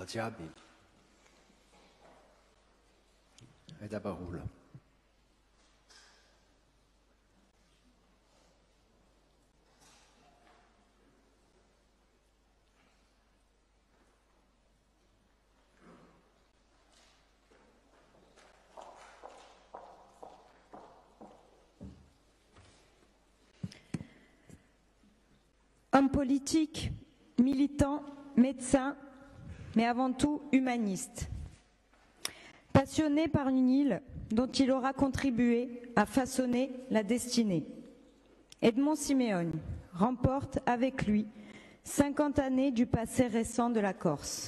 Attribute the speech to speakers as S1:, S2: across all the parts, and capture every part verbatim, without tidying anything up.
S1: Graziabi e da parola.
S2: Homme politique, militant, médecin, mais avant tout humaniste. Passionné par une île dont il aura contribué à façonner la destinée. Edmond Siméon remporte avec lui cinquante années du passé récent de la Corse.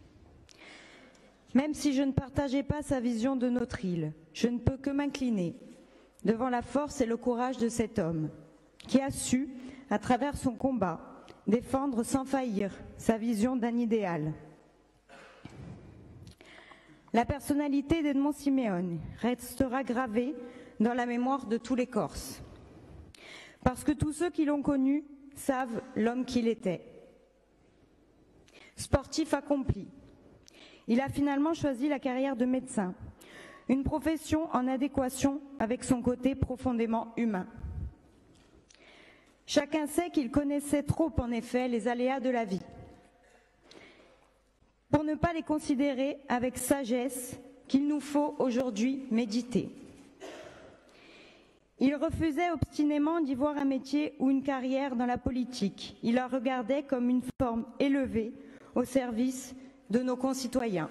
S2: Même si je ne partageais pas sa vision de notre île, je ne peux que m'incliner devant la force et le courage de cet homme qui a su, à travers son combat, défendre sans faillir sa vision d'un idéal. La personnalité d'Edmond Siméon restera gravée dans la mémoire de tous les Corses, parce que tous ceux qui l'ont connu savent l'homme qu'il était. Sportif accompli, il a finalement choisi la carrière de médecin, une profession en adéquation avec son côté profondément humain. Chacun sait qu'il connaissait trop, en effet, les aléas de la vie, pour ne pas les considérer avec sagesse qu'il nous faut aujourd'hui méditer. Il refusait obstinément d'y voir un métier ou une carrière dans la politique. Il la regardait comme une forme élevée au service de nos concitoyens.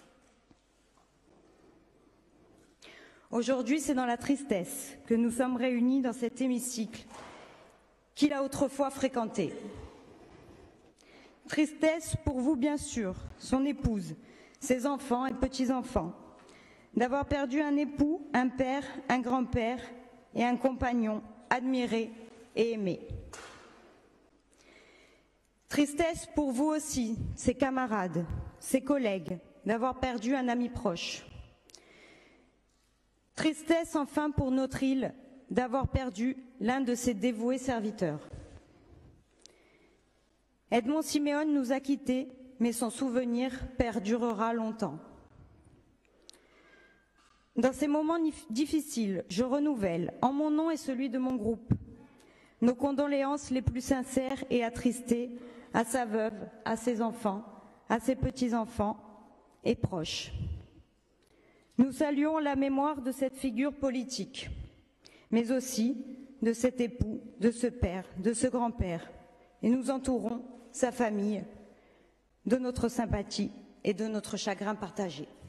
S2: Aujourd'hui, c'est dans la tristesse que nous sommes réunis dans cet hémicycle qu'il a autrefois fréquenté. Tristesse pour vous, bien sûr, son épouse, ses enfants et petits-enfants, d'avoir perdu un époux, un père, un grand-père et un compagnon admiré et aimé. Tristesse pour vous aussi, ses camarades, ses collègues, d'avoir perdu un ami proche. Tristesse enfin pour notre île d'avoir perdu l'un de ses dévoués serviteurs. Edmond Siméon nous a quittés, mais son souvenir perdurera longtemps. Dans ces moments difficiles, je renouvelle, en mon nom et celui de mon groupe, nos condoléances les plus sincères et attristées à sa veuve, à ses enfants, à ses petits-enfants et proches. Nous saluons la mémoire de cette figure politique, mais aussi de cet époux, de ce père, de ce grand-père, et nous entourons sa famille de notre sympathie et de notre chagrin partagé.